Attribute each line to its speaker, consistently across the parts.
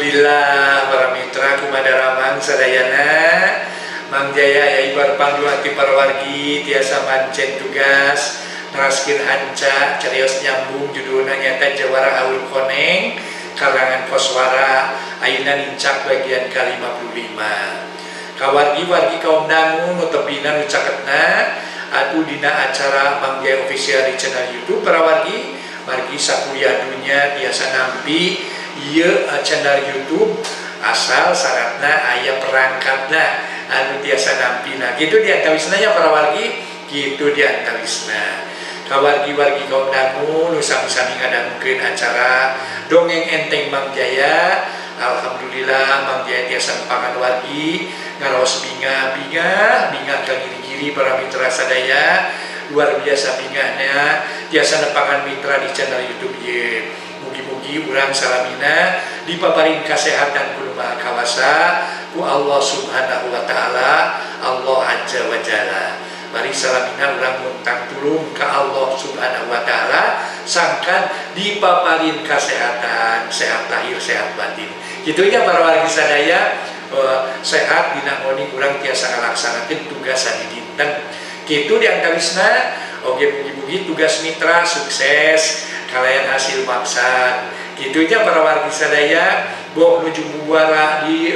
Speaker 1: Alhamdulillah para mitra kumadaramang sadayana Mang Jaya ya ibar pangluan ti para wargi tiasa mancen tugas neraskeun hanca carios nyambung judulna nyata Jawara Awul Koneng karangan Koswara ayeuna nincak bagian ke-55. Kawargi-wargi kaum dangu nu tepina nu caketna atuh dina acara Mang Jaya official di channel YouTube para wargi margi sakuliah dunya tiasa nampi ieu channel YouTube asal syaratna aya perangkatna anu tiasa nampina gitu diantawisna para wargi gitu diantawisna kawargi-wargi kaum dangu nu sami-sami ngadangukeun acara dongeng enteng Mang Jaya. Alhamdulillah Mang Jaya tiasa nepangan wargi ngaraos binga ka giri-giri para mitra sadaya luar biasa bingahnya tiasa nepangan mitra di channel YouTube ye. Mugi-mugi urang salamina dipaparin kesehatan kudu maha kawasa ku Allah Subhanahu wa taala, Allah Azza wa Jalla. Mari salamina urang muntang tulung ka Allah Subhanahu wa taala sangkan dipaparin kesehatan, sehat lahir, sehat batin. Kitu nya para wargi sadaya sehat dina ngoni urang tiasa ngalaksanakeun tugas anu dinten. Kitu diantawisna oge mugi-mugi tugas mitra sukses kalayan hasil maksad gitunya para wargi sadaya boh nuju buara di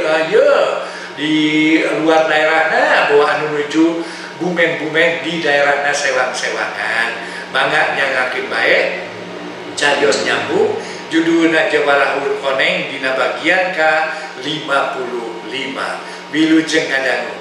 Speaker 1: luar daerahna boh anu nuju bumen-bumen di daerahna sewang-sewangan mangga nyangakeun bae carios nyambung judulna Jawara Awul Koneng dina bagian ke-55 wilujeng ngadangukeun.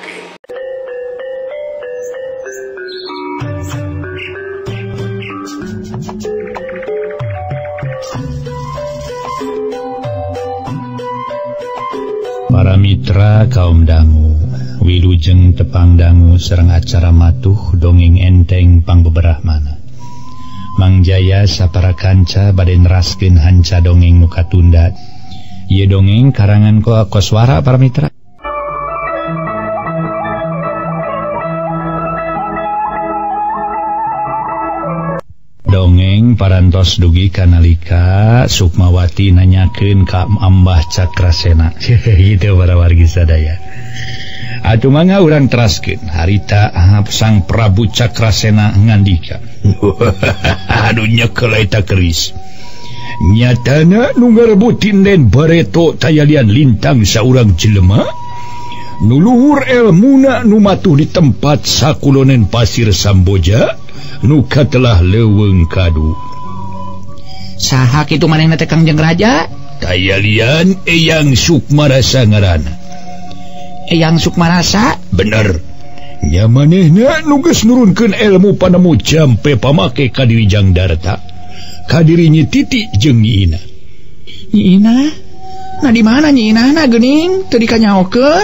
Speaker 2: Para mitra kaum dangu, wilujeng tepang dangu sareng acara matuh dongeng enteng pangbeberahmana. Mang Jaya sapara kanca bade neraskeun hanca dongeng nu katunda. Ieu dongeng karangan Koswara para mitra. Dongeng parantos dugi kanalika Sukmawati nanyakeun ka Ambah Cakrasena. Itu para wargi sadaya. Atuh mangga urang teraskeun harita Sang Prabu Cakrasena ngandika. Aduh nyekel eta keris. Nyatana nu ngarebutin Den Bareto tayalian lintang saurang jelema nu luhur elmuna nu matuh di tempat sakulonen pasir Samboja nu katelah leuweung kadu.
Speaker 3: Saha kitu manehna teh Kangjeng Raja?
Speaker 2: Tayalian Eyang Sukmarasa ngaranna.
Speaker 3: Eyang Sukmarasa?
Speaker 2: Bener. Nya manehna nu geus nurunkeun elmu panemu jampe pamake ka diri Jang Darta. Ka diri Nyi Titi jeung Nyi Ina.
Speaker 3: Nyi Ina? Nah di mana Nyi Ina na geuning teu dikanyaokeun?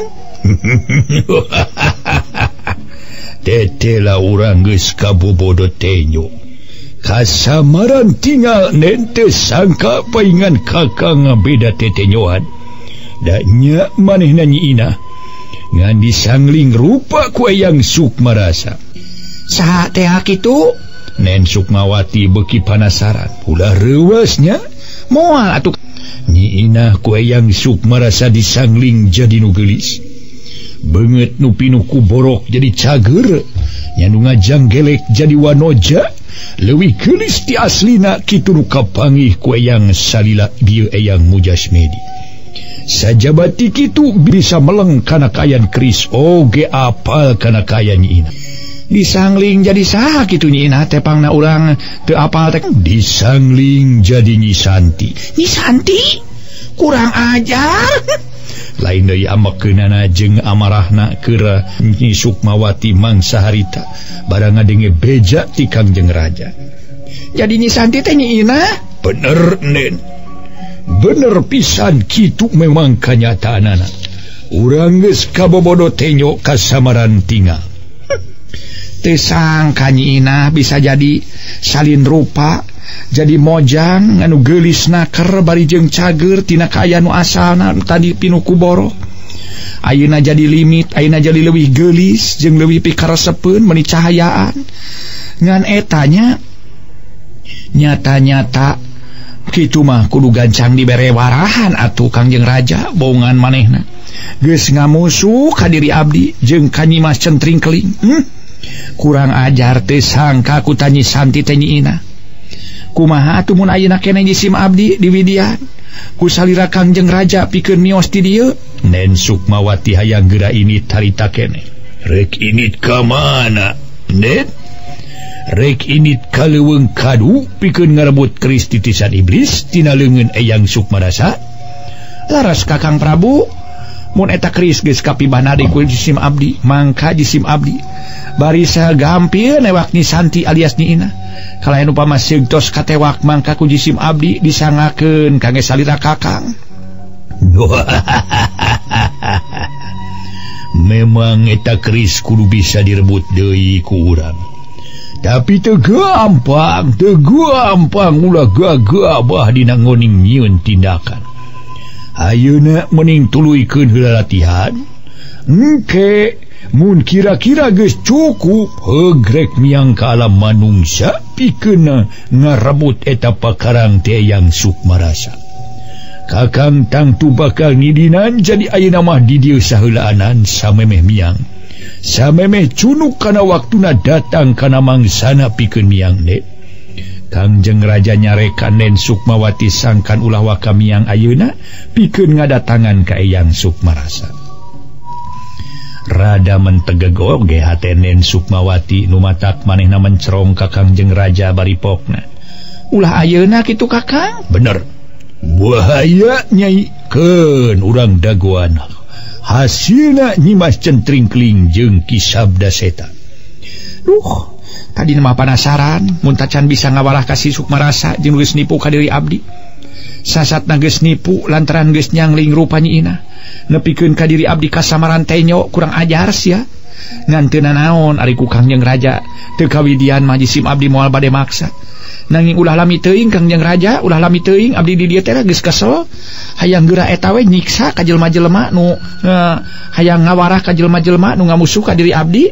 Speaker 2: Tetela urang geus kabobodo tenyo. Kasamaran tinggal nente sangka paingan kakang beda tetenyoan. Da nya manehna Nyi Ina ngan disangling rupa ku Eyang Sukmarasa.
Speaker 3: Saha teh kitu?
Speaker 2: Nen Sukmawati beuki panasaran. Ulah reueusnya
Speaker 3: moal atuh.
Speaker 2: Nyi Ina ku Eyang Sukmarasa disangling jadi nu geulis. Beungeut nu pinuh ku borok jadi cager, nya nu ngajang gelek jadi wanoja, leuwih geulis ti aslina kitu nu kapanggih ku Eyang Salila dieu Eyang Mujasmedi. Sajabati kitu bisa meleng kana kayan keris oge apal kana kayan Nyi Ina.
Speaker 3: Disangling jadi saha kitu Nyi Ina teh pangna urang teu apal teh.
Speaker 2: Disangling jadi Nyi Santi.
Speaker 3: Nyi Santi? Kurang ajar.
Speaker 2: Lain deui amakeunana jeung amarahna keur Nyi Sukmawati mangsa harita barang ngadenge beja ti Kangjeng Raja.
Speaker 3: Jadi Nyi Santi teh Nyi Ina?
Speaker 2: Bener Nen. Bener pisan kitu memang kanyataanana. Urang geus kabobodo tenyo kasamaran tinggal.
Speaker 3: Teu sangka Nyi Ina bisa jadi salin rupa, jadi mojang anu geulis naker bari jeung cager tina kaya nu asalna tadi pinuh ku boro. Ayeuna jadi limit, ayeuna jadi leuwih geulis jeung leuwih pikaresepeun meuni cahayaan. Ngan etanya nyata-nyata kitu mah kudu gancang dibere warahan atuh Kangjeng Raja bohongan manehna geus ngamusuh ka diri abdi jeung ka Nyi Mas centring keling. Kurang ajar teu sangka ku Nyi Santi teh nyiina. Kumaha atuh mun ayeuna keneh jisim abdi diwidian ku salira Kangjeng Raja pikeun mios ti dieu?
Speaker 2: Nen Sukmawati hayang geura init harita keneh. Rek init ka mana, Nen? Rek init ka leuweung kadu pikeun ngarebut keris titisan iblis tina leungeun Eyang Sukmarasa.
Speaker 3: Laras Kakang Prabu, mun eta keris geus kapibahna deui ku jisim abdi, mangka jisim abdi bari sagampieun ewak Nyi Santi alias nyiina. Kalayan upama seugtos katewak mangka ku jisim abdi disangakeun kangge salira Kakang.
Speaker 2: Memang eta keris kudu bisa direbut deui ku urang. Tapi teu gampang ulah gagabah dina ngoning nyieun tindakan. Ayeuna mending tuluykeun heula latihan. Engke mun kira-kira geus cukup hegrek miang ka alam manungsa pikeun ngarebut eta pakarang teh Eyang Sukmarasa. Kakang tangtu bakal nidinan jadi ayeuna mah di dieu saheulaanan samemeh miang. Samemeh cunuk kana waktuna datang kana mangsana pikeun miang ne. Kangjeng Raja nyarekan Nen Sukmawati sangkan ulah waka miang ayeuna pikeun ngadatangan ka Eyang Sukmarasa. Rada mentegeg oge hate Nen Sukmawati nu matak manehna mencerong ka Kangjeng Raja baripokna.
Speaker 3: Ulah ayeuna kitu Kakang?
Speaker 2: Bener. Bahaya Nyai keun urang dagoan. Hasilna Nyi Mas centring keling jeung Ki Sabda Seta.
Speaker 3: Tadi mah penasaran mun tacan bisa ngawalah ka si Sukmarasa jeung geus nipu ka diri abdi. Sasatna geus nipu lantaran geus nyangling rupa nyiina. Nepikeun ka diri abdi kasamaran tenyo kurang ajar sia. Ngan teu nanaon ari ku Kangjeng Raja teu kawidian mah jisim abdi moal bade maksa. Nanging ulah lami teuing Kangjeng Raja, ulah lami teuing abdi di dieu teh geus kesel. Hayang geura eta we nyiksa ka jelema-jelema nu hayang ngawarah ka jelema-jelema nu ngamusuh ka diri abdi.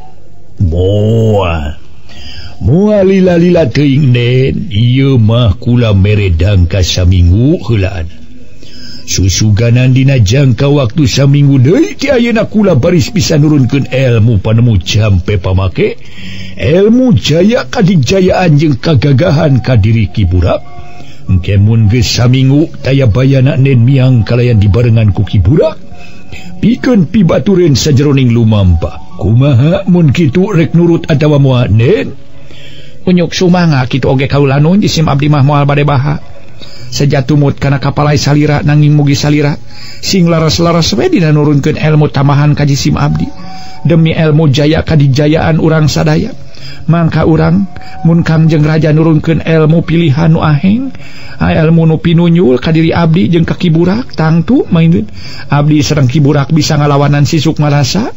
Speaker 2: Moal lila-lila teuing Nen, ieu mah kula meredang ka saminggu heulaan. Susuganan dina jangka waktu saminggu deui ti ayeuna kula baris bisa nurunkeun ilmu panemu jampe pamake, ilmu jaya kadijayaan jeung kagagahan ka diri Ki Burak. Engke mun geus saminggu taya bayana Nen miang kalayan dibarengan ku Ki Burak pikeun pibatureun sajeroning lumampa. Kumaha mun kitu rek nurut atawa moal Nen?
Speaker 3: Unyuk sumanga kitu oge kaula nun jisim abdi mah moal bade baha. Sejatumut kana kapalai salira nanging mugi salira sing laras-laras we dina nurunkeun ilmu tamahan ka jisim abdi demi ilmu jaya kadijayaan urang sadaya. Mangka urang mun Kangjeng Raja nurunkeun ilmu pilihan nu aheng, ilmu nu pinunyul ka diri abdi jeung ka Ki Burak, tangtu main abdi sareng Ki Burak bisa ngalawanan si Sukmarasa.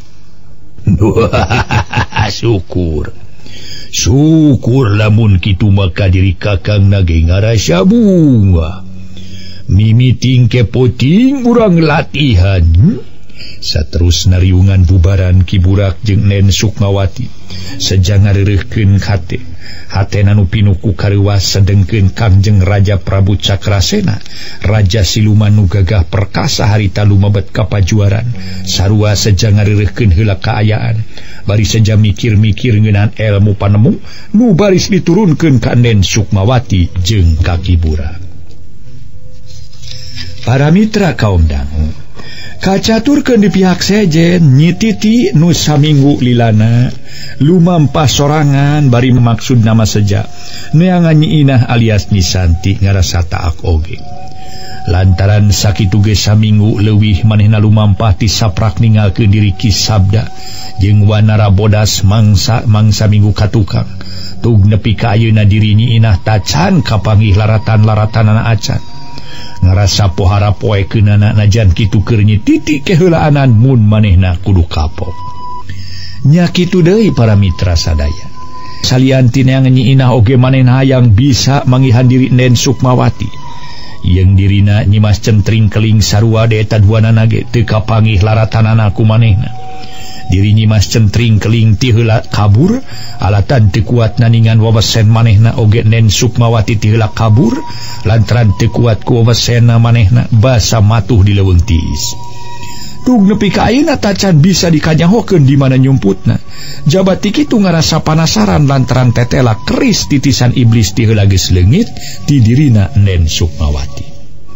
Speaker 2: Syukur lamun kitu maka diri Kakang nage ngarasa bunga. Mimiting kepoting urang latihan. Saterusna riungan bubaran Ki Burak jeung Nen Sukmawati sajangareureukkeun hate. Hatena nu pinuku kareuwas sedengkeun Kangjeng Raja Prabu Cakrasena, raja siluman nu gagah perkasa harita lumebet ka pajuaran. Sarua sajangareureukkeun heula kaayaan. Bari saja mikir-mikir ngeunaan ilmu panemu nu baris diturunkeun ka Nen Sukmawati jeung ka Ki Burak. Para mitra kaum dangu, kacaturkeun di pihak sejen Nyi Titi nu saminggu lilana lumampah sorangan bari maksud nama seja neangan Nyi Inah alias Nyi Santi ngarasa taak oge. Lantaran sakitu ge saminggu leuwih manehna lumampah ti saprak ninggalkeun diri Ki Sabda jeung Wanara Bodas mangsa minggu katukang. Tug nepi ka ayeuna diri Nyi Inah tacan kapanggih laratan-laratanana acan. Ngarasa pohara poekeunana najan kitu keur Nyi Titi keheulaanan mun manehna kudu kapok. Nya kitu deui para mitra sadaya. Salian tina Nyi Inah oge manehna hayang bisa mangihan diri Nen Sukmawati. yang dirina Nyimas Centring keling sarua eta duanana ge teu kapangih laratanana ku manehna. Diri Nyimas Centring keling ti heula kabur alatan teu kuat naningan wawesen manehna oge Nen Sukmawati ti heula kabur lantaran teu kuat ku wawesena manehna basa matuh di leuweung tiis. Tug nepi ka ayeuna tacan bisa dikanyahokeun di mana nyumputna. Jabat ti kitu ngarasa panasaran lantaran tetela keris titisan iblis ti heula geus leungit ti dirina Nen Sukmawati.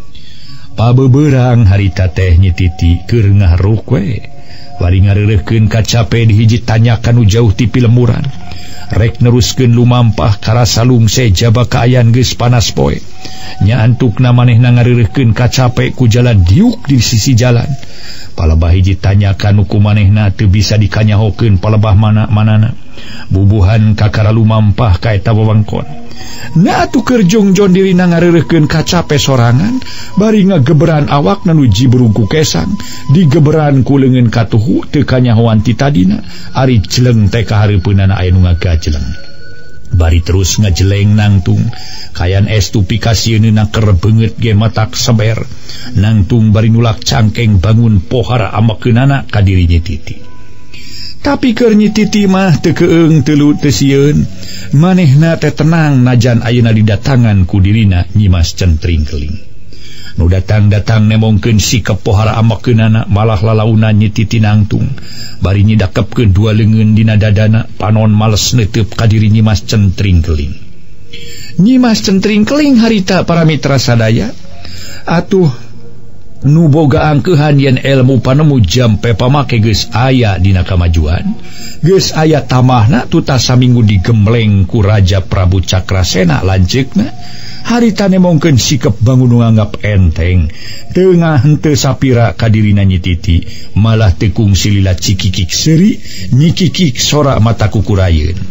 Speaker 2: Pabeberang harita teh Nyi Titi keur ngaharuh we. Bari ngareureuhkeun kacape di hiji tanyakan nu jauh ti pilemuran. Rek neruskeun lumampah karasa lungse jaba kaayan geus panas poe. Nya antukna manehna ngareureuhkeun kacape ku jalan diuk di sisi jalan. Palebah hiji tanyakan ku manehna teu bisa dikanyahokeun palebah mana-manana. Bubuhan kakara lumampah ka eta wewengkon. Na atuh keur jongjon dirina ngareureuhkeun kacape sorangan, bari ngageberan awakna nuji berungku kesang, digeberan ku leungeun katuhu teu kanyahoan ti tadina, ari jeleng teh kahareupeunana aya nu ngagajeleng. Bari terus ngajeleng nangtung kayan estu pikasieunna keur beungeut ge matak seber nangtung bari nulak cangkeng bangun pohara amakeunana ka diri Nyi Titi. Tapi keur Nyi Titi mah teu keung teu sieun manehna teh tenang najan ayeuna didatangan ku dirina Nyimas Centring keling. Nu datang-datang nemongkeun sikep pohara amakeunana malah lalaunan Nyi Titi nangtung bari nyidakepkeun dua leungeun dina dadana panon males neuteup ka diri Nyimas Centring keling. Nyimas Centring keling harita para mitra sadaya atuh nu boga angkeuhan yen ilmu panemu jampe pamake geus aya dina kamajuan geus aya tamahna tuta saminggu digembleng ku Raja Prabu Cakrasena lanceukna harita nemongkeun sikep bangun nganggap enteng tengah henteu sapira ka dirina Nyi Titi malah teu kungsi lila cikikik seuri nyikikik sora mata kukurayeun.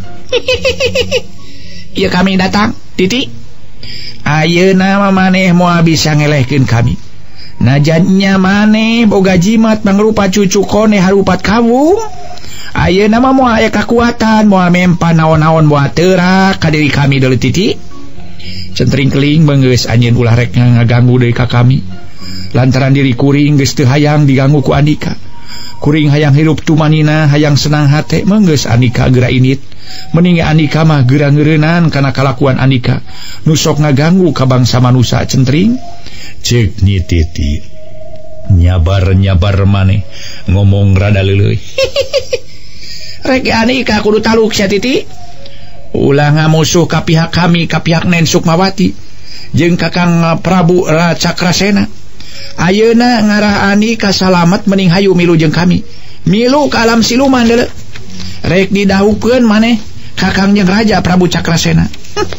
Speaker 2: Ieu kami datang Titi ayeuna maneh moal bisa ngelehkeun kami. Najannya maneh boga jimat mangrupa cucu kone harupat kawung. Ayeuna mah moal aya kakuatan moal mempan naon-naon moal teurak ka diri kami deuleu Titi. Centring keling beungeus anjeun ulah rek ngaganggu deui ka kami. Lantaran diri kuring geus teu hayang diganggu ku Andika. Kuring hayang hirup tumanina, hayang senang hate meunggeus Andika geura init. Mending Andika mah geura ngeureunaan kana kalakuan Andika nu sok ngaganggu ka bangsa manusia Centring. Cek Nyi Titi nyabar-nyabar maneh ngomong rada leuleuy. Rek Andika kudu taluk sia Titi. Ulah ngamusuh ka pihak kami ka pihak Nen Sukmawati jeung Kakang Prabu Cakrasena. Ayeuna ngarah Andika salamet mending hayu milu jeung kami. Milu ka alam siluman deuleu. Rek didahukeun maneh Kakang jeung Raja Prabu Cakrasena.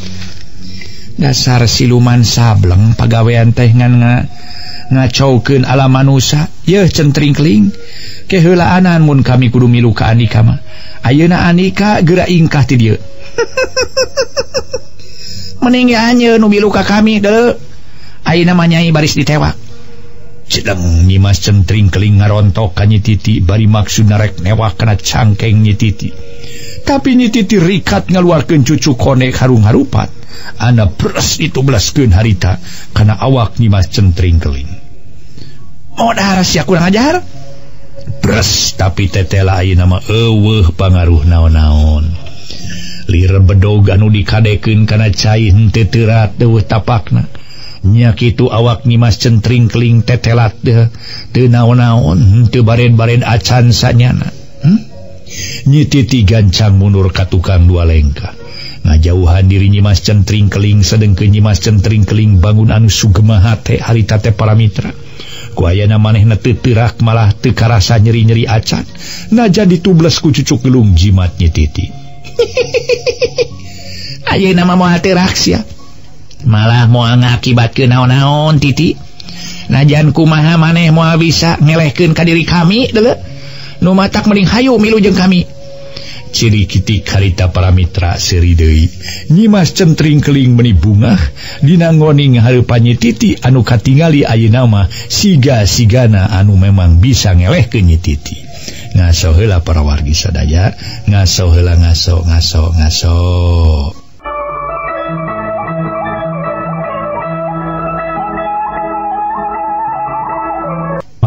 Speaker 2: Dasar siluman sableng pagawean teh ngan ngacaukeun alam manusia. Yeuh Centring keling keheulaanan mun kami kudu milu ka Andika mah. Ayeuna Andika geura ingkah ti dieu. Mending anjeun nu milu ka kami deuleu. Ayeuna mah Nyai baris ditewak. Cideng Nyimas Centring keling ngarontok ka Nyi Titi bari maksudna rek newak kana cangkeng Nyi Titi. Tapi Nyi Titi rikat ngaluarkeun cucu kone harung harupat. Ana beres ditublaskeun harita kana awak Nyimas Centring keling. Modar sia kurang ajar. Beres tapi tetela ayeuna mah eueuh pangaruh naon-naon. Lir bedog anu dikadekeun kana cai henteu teurat deueuh tapakna. Nya kitu awak Nyimas Centring keling tetelat teu naon-naon teu baren-baren acan sanyana. Nyi Titi gancang mundur ka tukang dua lengkah. Ngajauhan diri Nyimas Centring keling sedengkeun Nyimas Centring keling bangun anu sugema hate harita teh para mitra. Ku ayeuna manehna teu teurak malah teu karasa nyeri-nyeri acan najan ditubles ku cucuk gelung jimat Nyi Titi. Ayeuna mah moal teurak sia. Malah moal ngakibatkeun naon-naon Titi. Najan kumaha maneh moal bisa ngelehkeun ka diri kami deuleu. Nu matak mending hayu milu jeung kami. Ciri kitik harita para mitra seuri deui. Nyimas Centring keling meuni bungah dina ngoning hareupan Nyi Titi anu katingali ayeuna mah siga-sigana anu memang bisa ngelehkeun Nyi Titi. Ngaso heula para wargi sadaya, ngaso heula ngaso.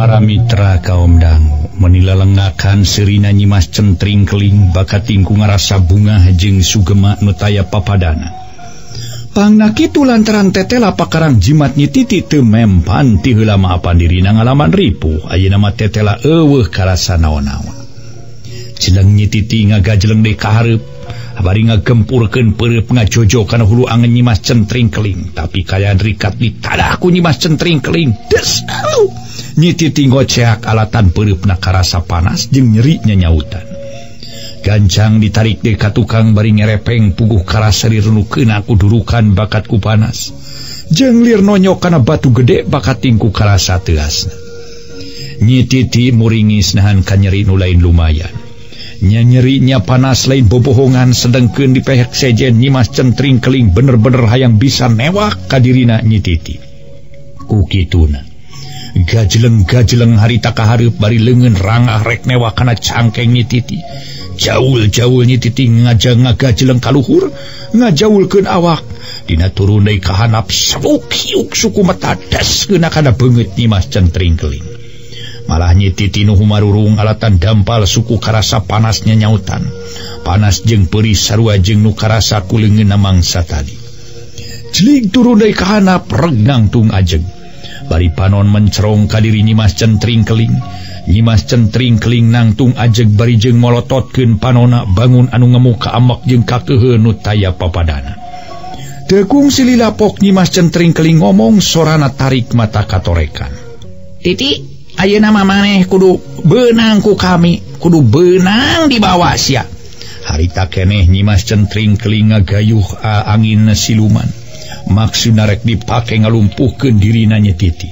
Speaker 2: Para mitra kaum dangu menilalengakan serina Nyimas Centring Keling bakat tingku ngarasa bunga jeung sugema nu taya papadana. Pangna kitu lantaran tetela pakarang jimat Nyi Titi teu mempan ti heula maapan dirina ngalaman ripuh ayeuna mah tetela eueuh karasa naon-naon. Jeleng Nyi Titi ngagajeleng deui ka hareup bari ngagempurkeun peureup ngajojo kana hulu angeun Nyimas Centring Keling tapi kayaan rikat ditadah ku Nyimas Centring Keling. Des Nyi Titi ngoceak alatan peureupeuna karasa panas jeung nyeri nyanyautan. Gancang ditarik deui ka tukang bari ngerepeng puguh karasa direnukeun aku durukan bakat ku panas. Jeung lir nonyok kana batu gede bakat tingku karasa teu asna. Nyi Titi muringis nahan ka nyeri nu lain lumayan. Nyeri-nya panas lain bobohongan sedengkeun di pehek sejen Nyimas Centring Keling bener-bener hayang bisa newak ka dirina Nyi Titi. Ku kituna gajeleng-gajeleng harita ka hareup bari leungeun rangah rek newak kana cangkeng Nyi Titi. Jaul-jaul Nyi Titi ngagajeleng ka luhur ngajaulkeun awak dina turun deui ka handap sabuk hiuk suku mata daskeun kana beungeut Nyimas Centring Keling. Malah Nyi Titi nu humarurung alatan dampal suku karasa panasnya nyautan. Panas jeung peuri sarua jeung nu karasa ku leungeunna mangsa tadi. Jlig turun deui ka handap reg nangtung ajeg. Bari panon mencerong ka diri Nyimas Centring Keling. Nyimas Centring Keling nangtung ajeg bari jeung molototkeun panonna bangun anu ngemu ka amek jeung kakeuheun nu taya papadana. Teu kungsi lilapok Nyimas Centring Keling ngomong sorana tarik mata katorekan. Titi, ayeuna mah maneh kudu beunang ku kami, kudu beunang di bawah sia. Harita keneh Nyimas Centring Keling ngagayuh angin siluman. Maksudna rek dipake ngalumpuhkeun dirina Nyi Titi.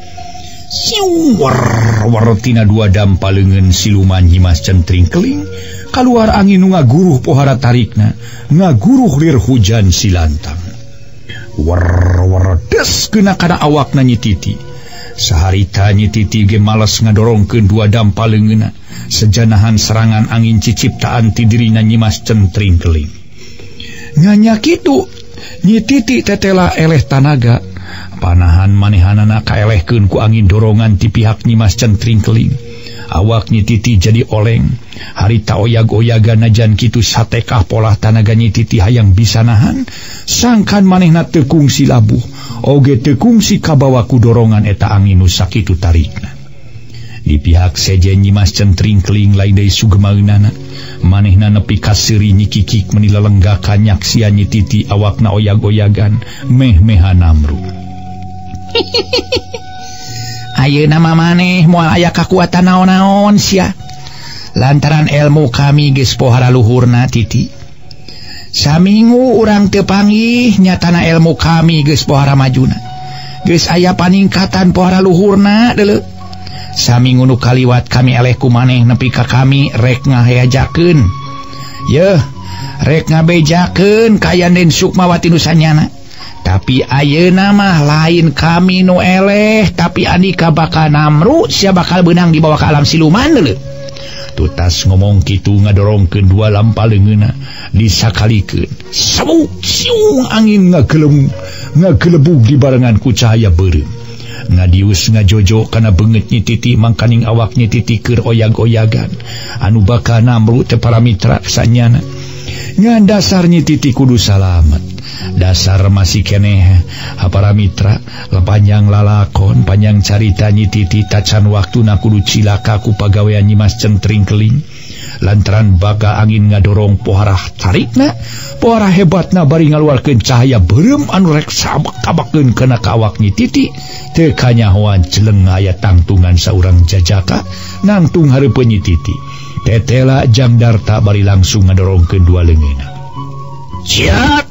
Speaker 2: Siung war tina dua dampaleungeun siluman Nyimas Centring Keling kaluar angin nu ngaguruh pohara tarikna, ngaguruh lir hujan silantang. War des keuna kana awakna Nyi Titi. Saharita Nyi Titi ge males ngadorongkeun dua dampaleungeunna sejanahan serangan angin ciciptaan ti dirina Nyimas Centring Keling. Nganya kitu Nyi Titi tetela eleh tanaga panahan manehanana kaelehkeun ku angin dorongan ti pihak Nyimas Centring Keling. Awak Nyi Titi jadi oleng. Harita oyag-oyagan najan kitu satekah polah tanaga Nyi Titi hayang bisa nahan sangkan manehna teu kungsi labuh oge teu kungsi kabawa ku dorongan eta angin nu sakitu tarikna. Di pihak sejen Nyimas Centring Keling lain deui sugemaeunana manehna nepi ka seuri Nyi Kikik menilelenggakan nyaksian Nyi Titi awakna oyag-oyagan meh-mehan namru. Ayeuna mah maneh moal aya kakuatan naon-naon sia. Lantaran ilmu kami geus pohara luhurna Titi. Saminggu urang teu panggih nyatana ilmu kami geus pohara majuna. Geus aya paningkatan pohara luhurna deuleu. Saminggu nu kaliwat kami eleh ku maneh nepi ka kami rek ngaheajakeun. Yeuh, rek ngabejakeun ka Yanden Sukmawati nu sanyana. Tapi ayeuna mah lain kami nu eleh tapi andika bakal namru sia bakal beunang di bawah ka alam siluman deuleu. Tutas ngomong kitu ngadorongkeun dua lampaleungeunna disakalikeun. Sabuk siung angin ngagelebug di barengan ku cahaya beureum. Ngadius ngajojo kana beungeut Nyi Titi mangkaning awak Nyi Titi keur oyag-oyagan anu bakal namru teh para mitra sanyana. Ngan dasar Nyi Titi kudu salamet. Dasar masih keneh para mitra panjang lalakon panjang carita Nyi Titi tacan waktuna kudu cilaka ku pagawean Nyimas Centring Keling lantaran baga angin ngadorong pohara tarikna pohara hebatna bari ngaluarkeun cahaya beureum anu rek sabak-kabakeun kana ka awak Nyi Titi teu kanyahoan jeleng aya tangtungan saurang jajaka nangtung hareupeun Nyi Titi tetela Jangdarta bari langsung ngadorongkeun dua leungeunna. Ciat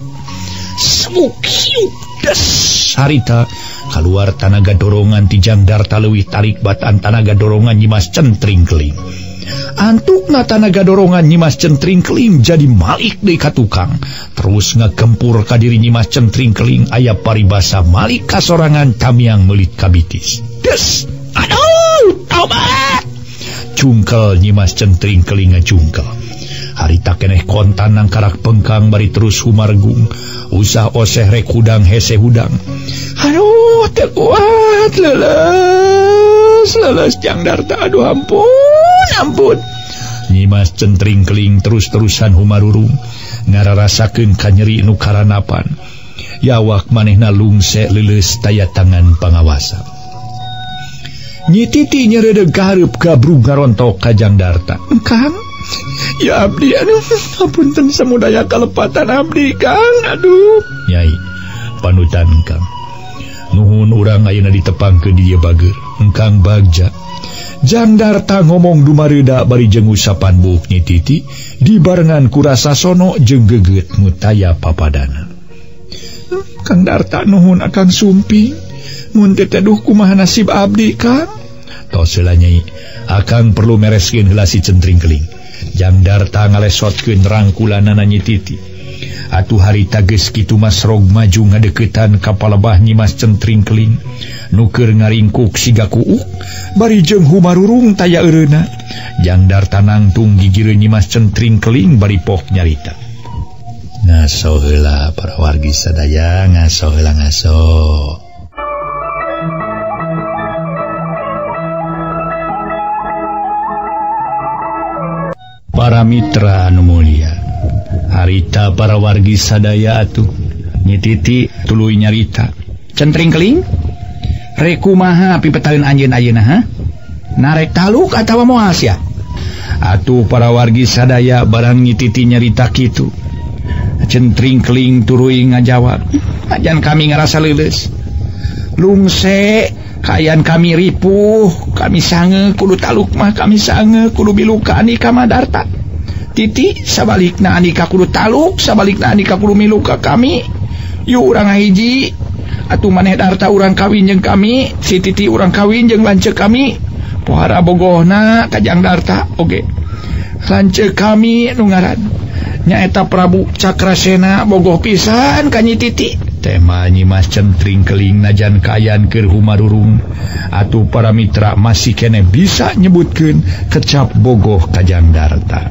Speaker 2: sabuk hiuk des harita keluar tanaga dorongan ti Jangdarta leuwih tarik batan tanaga dorongan Nyimas Centring Keling. Antukna tanaga dorongan Nyimas Centring Keling jadi malik deui ka tukang terus ngagempur ka diri Nyimas Centring Keling aya paribasa malik ka sorangan tamiang meulit kabitis. Des aduh tobat cungkel Nyimas Centring Keling ngajungkel. Harita keneh kontan nang karak pengkang bari terus humargung usah oseh rek hudang hese hudang. Aduh teu kuat leles
Speaker 3: leles Jang Darta. Aduh ampun. Nyimas centring keling terus-terusan humarurung ngararasakeun kanyeri nu karanapan. Yawak manehna lungsek leles taya tangan pangawasa. Nyi Titi nyeredeg gareup gabrug ngarontok ka Jang Darta. Kang, ya abdi apunten samudaya kalepatan abdi Kang. Aduh. Nyai, panutan Kang. Nuhun urang ayeuna ditepangkeun di dieu bager. Engkang bagja. Jang Darta ngomong dumareuda bari jeung usapan buuk Nyi Titi dibarengan ku rasa sono jeung geget mutaya papadana. Kang Darta nuhun akang sumping. Mun teh duh kumaha nasib abdi Kang? Tos heula Nyai, akang perlu mereskeun heula si centring keling. Jang Darta ngalesotkeun rangkulanana Nyi Titi. Atuh harita geus kitu Masrog maju ngadeukeutan ka palebah Nyimas centring keling nu keur ngaringkuk siga kuuk bari jeung humarurung taya eureuna. Jang Darta nangtung gigireun Nyimas centring keling bari poh nyarita. Ngaso heula para wargi sadaya, ngaso heula ngaso. Para mitra anu mulia, harita para wargi sadaya atuh Nyi Titi tuluy nyarita. Centring keling, rek kumaha pipetaheun anjeun ayeuna ha? Narek taluk atawa moal sia? Atuh para wargi sadaya barang Nyi Titi nyarita kitu. Centring keling tuluy ngajawab, ajan kami ngarasa leuleus. Lungse kayan kami ripuh, kami sange kudu taluk mah kami sange kudu miluka anika mah Darta. Titi sabalikna anika kudu taluk, sabalikna anika kudu miluka kami. Yu urang hiji, atuh maneh Darta urang kawin jeung kami, si Titi urang kawin jeung lanceuk kami. Pohara bogohna ka Jang Darta oge. Lanceuk kami nu ngaran nyaeta Prabu Cakrasena bogoh pisan ka Nyi Titi. Tema Nyimas centring keling najan kayan keur humarurung atuh para mitra masih kene bisa nyebutkeun kecap bogoh ka Jang Darta.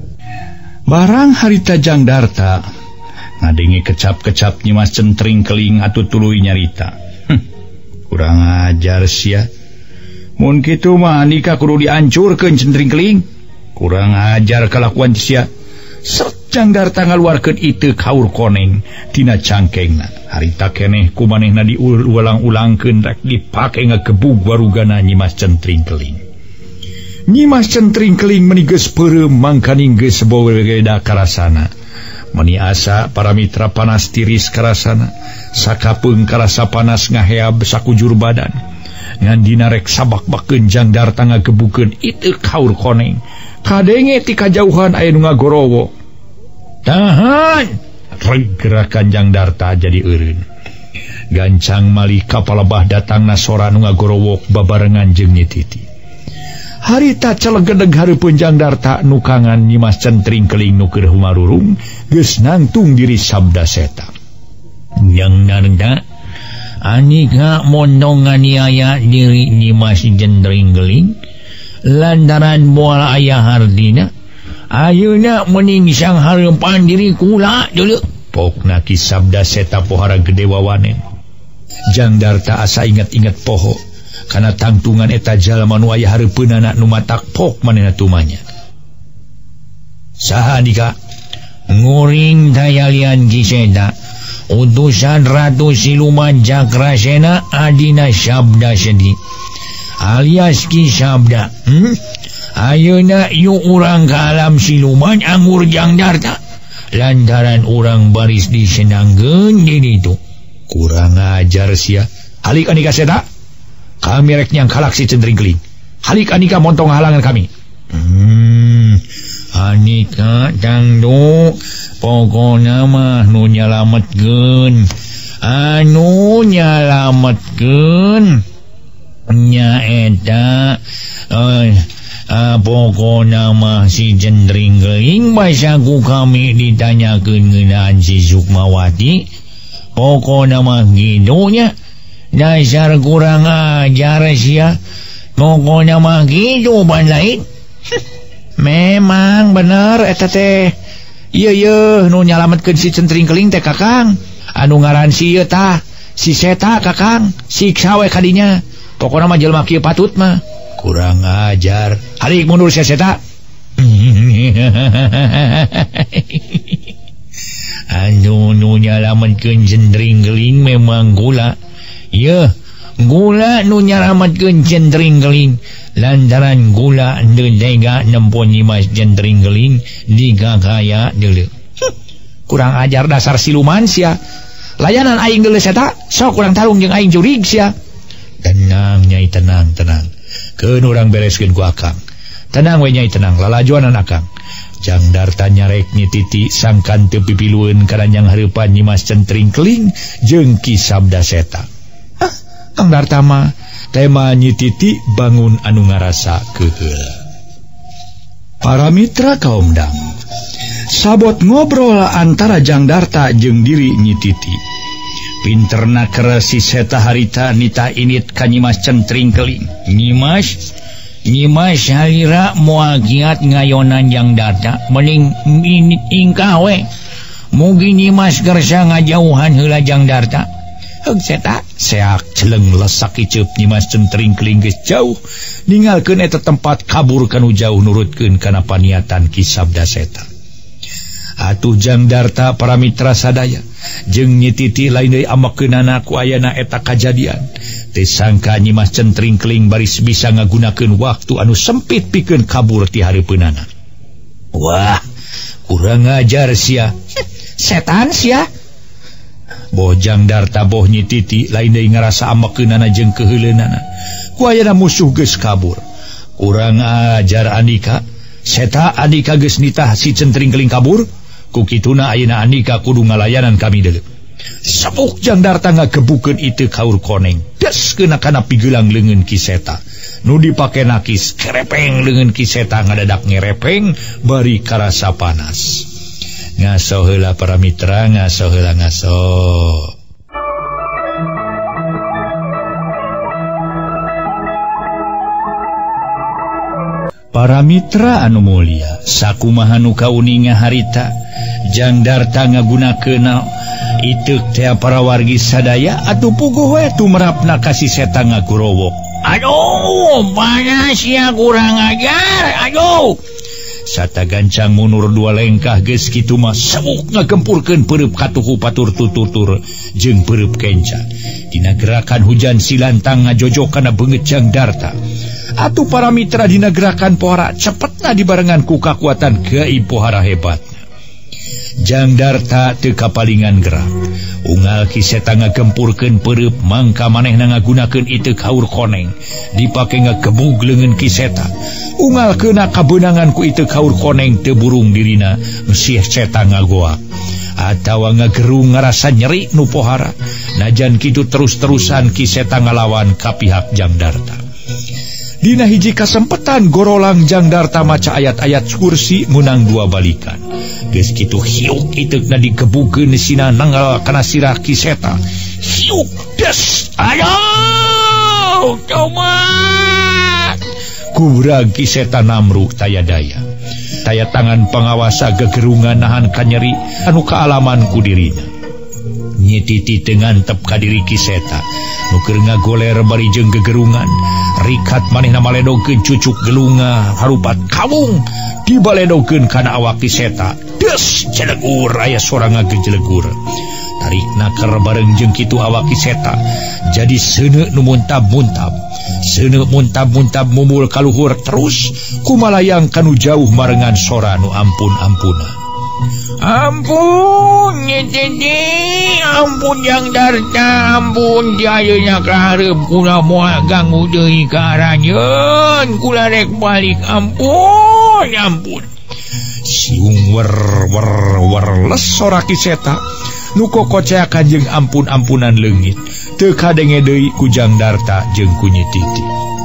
Speaker 3: Barang harita Jang Darta ngadengi kecap-kecap Nyimas centring keling atuh tuluy nyarita. Kurang ajar sia. Mun kitu mah nikah kudu diancurkeun centring keling. Kurang ajar kalakuan sia. Jang Darta ngaluarkeun itu kaur koneng tina cangkengna. Harita keneh kumanehna diulang-ulangkeun rek dipake ngagebug warugana Nyimas centring keling. Nyimas centring keling meuni geus peureum mangkaning geus bowegeda karasana. Meuni asa para mitra panas tiris karasana, sakapeung karasa panas ngaheab sakujur badan. Ngan dina rek sabak-bakkeun Jang Darta ngagebukeun itu kaur koneng. Kadenge ti kajauhan aya nu ngagorowo. Tahan! Gerakan Jang Darta jadi eureun. Gancang malih kapalebah datangna sora nu ngagorowok babarengan jeung Nyi Titi. Harita celegedeg hareupeun Jang Darta nu kangan Nyimas centring keling nu keur humarurung geus nangtung diri sabda seta. Jang Darta anika mondong nganiaya diri Nyimas centring keling lantaran moal aya hardina. Ayeuna mending sang hareupan diri kula deuleu. Pokna ki sabda seta pohara gede wawanen. Jang Darta asa ingat-ingat poho kana tangtungan eta jalma nu aya hareupeunana nu matak pok manehna tumanya. Saha dika? Nguring tayalian kiseta utusan Ratu Siluman Cakrasena adina sabda sedi alias ki sabda. Ayeuna yu urang ka alam siluman anggur Jang Darta lantaran urang baris disenangkeun di ditu. Kurang ajar sia. Halik anika seta, kami rek nyang kalak si centring keling. Halik anika montong halangan kami. Anika tangdo pokona mah nu nyalametkeun. Anu nyalametkeun nyaeta pokona mah si centring keling basaku kami ditanyakeun ngeunaan si Sukmawati. Pokona mah gitu nya. Dasar kurang ajar sia. Pokona mah gitu ban lain. Memang bener eta teh. Ieu nu nyalametkeun si centring keling teh Kakang. Anu ngaran si ieu tah si seta Kakang, siksa we kadinya. Pokona mah jelema kieu patut mah
Speaker 2: kurang ajar hari mundur seta anu nyalamatkeun jendring-geling memang gula ya gula nu nyalamatkeun jendring-geling lantaran gula ndega nempon nyimas jendring-geling digagaya deuleu kurang ajar dasar siluman sia layanan aing geuleuh eta sok urang tarung jeung aing jurig sia tenang nyai tenang keun urang bereskeun ku akang tenang we nyai tenang lalajuanan akang Jang Darta nyarek nyititi sangkan teu pipilueun karanjang hareupan nyimas centring keling jeung Ki Sabda Seta. Kang Darta mah tema nyititi bangun anu ngarasa keheul. Para mitra kaum dang sabot ngobrol antara Jang Darta jeung diri nyititi. Pinterna keresi Seta harita nita init ka nyimas centring keling. Nyimas halira moal giat ngayonan Jang Darta mending ingkah we mugi nyimas gersa ngajauhan heula Jang Darta. Heug Seta seak celeng lesak iceup nyimas centring keling geus jauh ninggalkeun eta tempat kabur kanu jauh nurutkeun kana paniatan Ki Sabda Seta. Atuh Jang Darta para mitra sadaya jeung nyititi lain deui amakeunana ku ayana eta kajadian teu sangka nyimas centring keling baris bisa ngagunakeun waktu anu sempit pikeun kabur ti hareupeunana. Wah kurang ajar sia setan sia boh Jang Darta boh nyititi lain deui ngarasa amakeunana jeung keheuleunnana ku ayana musuh geus kabur. Kurang ajar Andika Seta Andika geus nitah si centring keling kabur ku kituna ayeuna Andika kudu ngalayanan kami deuleu. Sabuk Jang Darta ngagebukeun itu kaur koneng deskeun kana pigelang leungeun Ki Seta nu dipake nakis kerepeng leungeun Ki Seta ngadadak ngerepeng bari karasa panas. Ngaso heula para mitra ngaso heula ngaso. Para mitra anu mulia sakumaha nu kauninga harita Jang Darta ngagunakeun iteuk teh para wargi sadaya atuh puguh we tumrapna ka si Seta ngagurowok. Aduh panas ya kurang ajar aduh. Sata gancang mundur dua lengkah geus kitu mah sabuk ngagempurkeun peureub katuhu patur tutur jeung peureub kenca. Dina gerakan hujan silantang ngajojok kana beungeut Jang Darta. Atuh para mitra dina gerakan pohara cepetna dibarengan ku kakuatan gaib pohara hebatna. Jang Darta teu kapalingan gerak. Unggal Ki Seta ngagempurkeun peureub mangka manehna ngagunakeun itu kaur koneng dipake ngagebug leungeun Ki Seta. Unggal keuna kabeunangan ku itu kaur koneng teu burung dirina si Seta ngagoak atawa ngagerung ngarasa nyeri nu pohara. Najan kitu terus-terusan Ki Seta ngalawan ka pihak Jang Darta. Dina hiji kasempetan gorolang Jang Darta maca ayat-ayat kursi menang dua balikan. Geus kitu hiuk iteukna digebukeun sina nanggal kana sirah Ki Seta. Hiuk des. Ayo coba. Kurang Ki Seta namru taya daya. Taya tangan pangawasa gegerungan nahan kanyeri anu kaalaman ku dirinya. Nyititi dengan tep ka diri Ki Seta nu keur ngagoler bari jeung gegerungan rikat manehna maledokeun cucuk gelunga harupat kawung dibaledokeun kana awak Ki Seta des jelegur aya suara ngagejelegur tarikna keur bareng jeung kitu awak Ki Seta jadi seuneu nu muntab-muntab seuneu muntab-muntab mumul kaluhur terus kumalayang kanu jauh marengan sora nu ampun-ampunan. Ampun nyetedi ampun Jang Darta ampun diayeuna ka hareup kula moal ganggu deui ka aranjeun kula rek balik ampun siung wer les sora Ki Seta nu kokoceakan jeung ampun-ampunan leungit teu kadenge deui ku Jang Darta jeung ku Nyititi.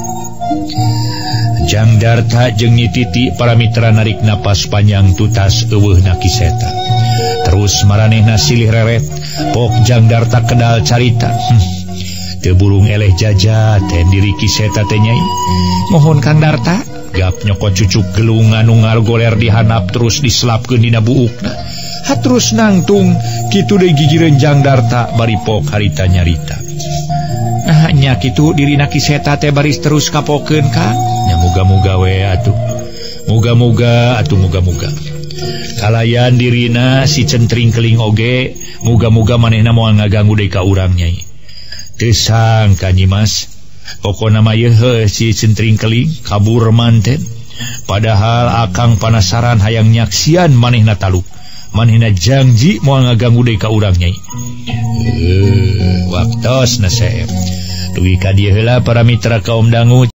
Speaker 2: Jang Darta jeung Nyititi para mitra narik napas panjang tutas eueuhna Ki Seta. Terus maranehna silih reret pok Jang Darta kedal carita. Teu burung eleh jaja ten diri Ki Seta teh nyai. Mohon Kang Darta gap nyokot cucuk gelung anu ngalgoler dihanap terus diselapkeun dina buukna. Haterus nangtung kitu deui gigireun Jang Darta bari pok harita nyarita.
Speaker 3: nya kitu dirina kiseta teh baris terus kapokeun Kang.
Speaker 2: Nya muga-muga we atuh. Muga-muga kalayan dirina si centring keling oge, muga-muga manehna moal ngaganggu deui ka urang Nyai. Teu sangka Nyi Mas, pokona mah yeuh si centring keling kabur manten. Padahal akang panasaran hayang nyaksian manehna taluk. Manehna janji moal ngaganggu deui ka urang Nyai. Waktosna sae. Dugi ka dieu heula para mitra kaum dangu.